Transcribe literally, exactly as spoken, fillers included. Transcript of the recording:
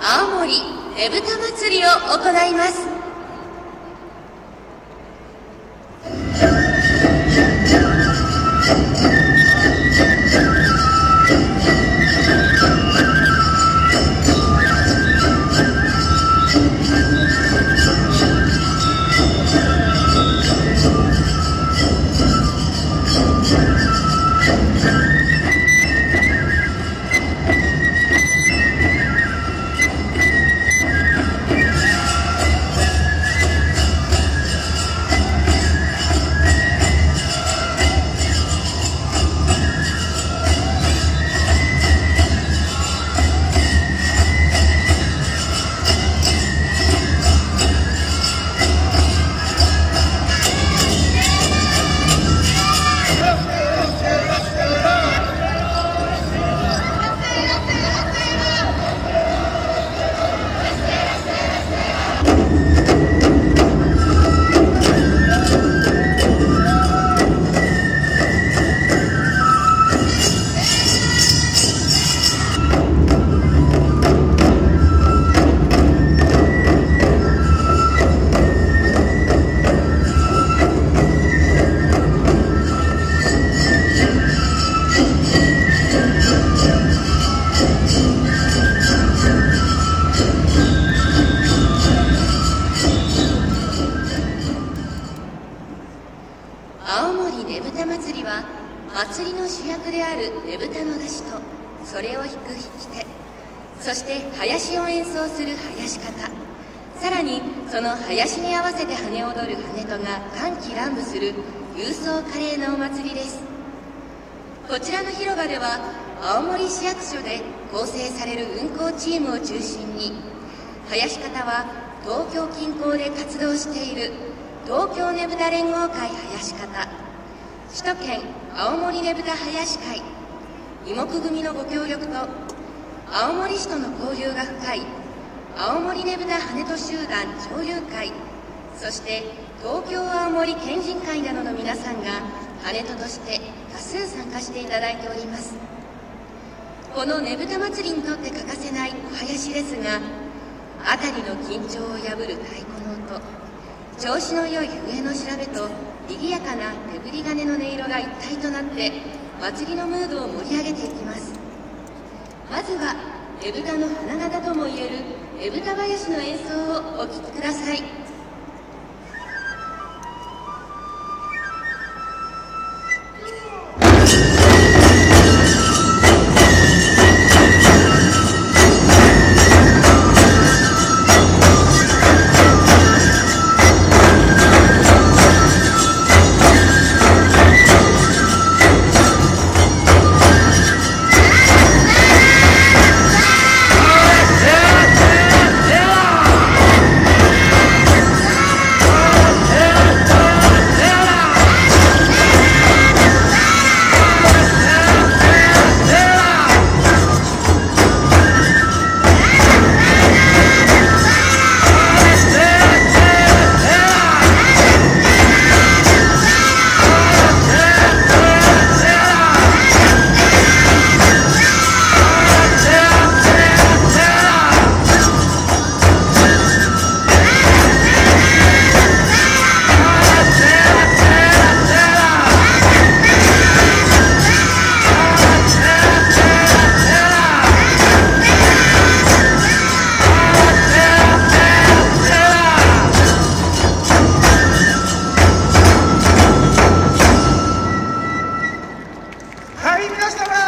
青森ねぶた祭りを行います。青森ねぶた祭りは、祭りの主役であるねぶたの出しとそれを引く引き手、そして囃子を演奏する囃子方、さらにその囃子に合わせて跳ね踊る跳人が歓喜乱舞する勇壮華麗なお祭りです。こちらの広場では、青森市役所で構成される運行チームを中心に、囃子方は東京近郊で活動している東京ねぶた連合会囃子方、首都圏青森ねぶた囃子会、妹木組のご協力と青森市との交流が深い青森ねぶた跳人集団潮流会、そして東京青森県人会などの皆さんが跳人として多数参加していただいております。このねぶた祭りにとって欠かせないお囃子ですが、辺りの緊張を破る太鼓の音、調子の良い笛の調べと賑やかな手振り金の音色が一体となって祭りのムードを盛り上げていきます。まずはねぶたの花形ともいえるねぶた囃子の演奏をお聴きください。 皆様